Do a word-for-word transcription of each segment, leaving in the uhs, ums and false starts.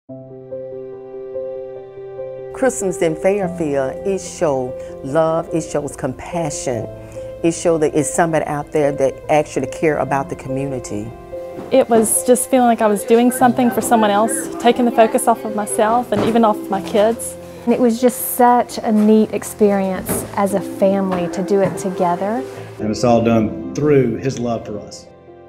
Christmas in Fairfield, it shows love, it shows compassion. It shows that it's somebody out there that actually care about the community. It was just feeling like I was doing something for someone else, taking the focus off of myself and even off of my kids. And it was just such a neat experience as a family to do it together. And it's all done through His love for us.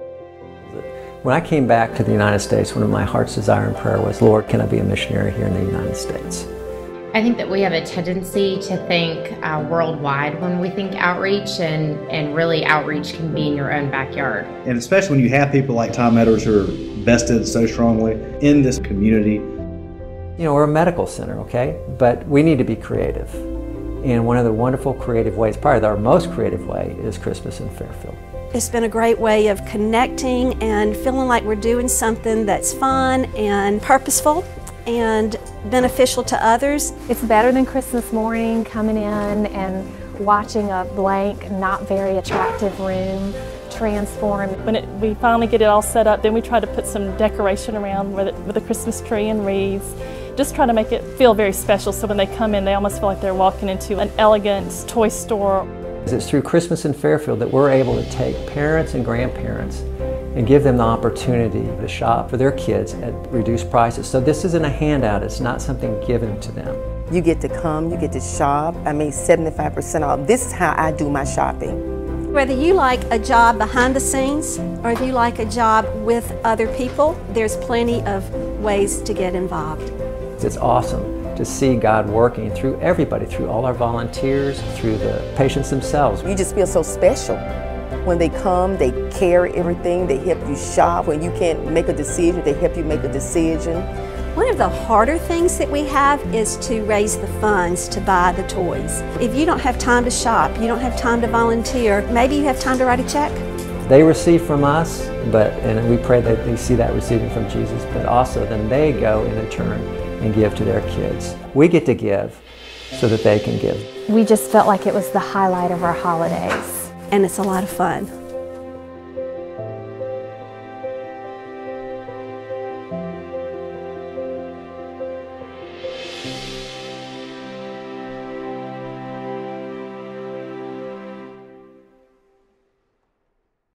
When I came back to the United States, one of my heart's desire and prayer was, Lord, can I be a missionary here in the United States? I think that we have a tendency to think uh, worldwide when we think outreach, and, and really outreach can be in your own backyard. And especially when you have people like Tom Edwards who are vested so strongly in this community. You know, we're a medical center, okay? But we need to be creative. And one of the wonderful creative ways, probably our most creative way, is Christmas in Fairfield. It's been a great way of connecting and feeling like we're doing something that's fun and purposeful and beneficial to others. It's better than Christmas morning coming in and watching a blank, not very attractive room transform. When it, we finally get it all set up, then we try to put some decoration around with, it, with a Christmas tree and wreaths. Just try to make it feel very special, so when they come in, they almost feel like they're walking into an elegant toy store. It's through Christmas in Fairfield that we're able to take parents and grandparents and give them the opportunity to shop for their kids at reduced prices. So this isn't a handout, it's not something given to them. You get to come, you get to shop. I mean, seventy-five percent off. This is how I do my shopping. Whether you like a job behind the scenes or if you like a job with other people, there's plenty of ways to get involved. It's awesome to see God working through everybody, through all our volunteers, through the patients themselves. You just feel so special. When they come, they carry everything, they help you shop. When you can't make a decision, they help you make a decision. One of the harder things that we have is to raise the funds to buy the toys. If you don't have time to shop, you don't have time to volunteer, maybe you have time to write a check. They receive from us, but and we pray that they see that receiving from Jesus, but also then they go in turn and give to their kids. We get to give so that they can give. We just felt like it was the highlight of our holidays. And it's a lot of fun.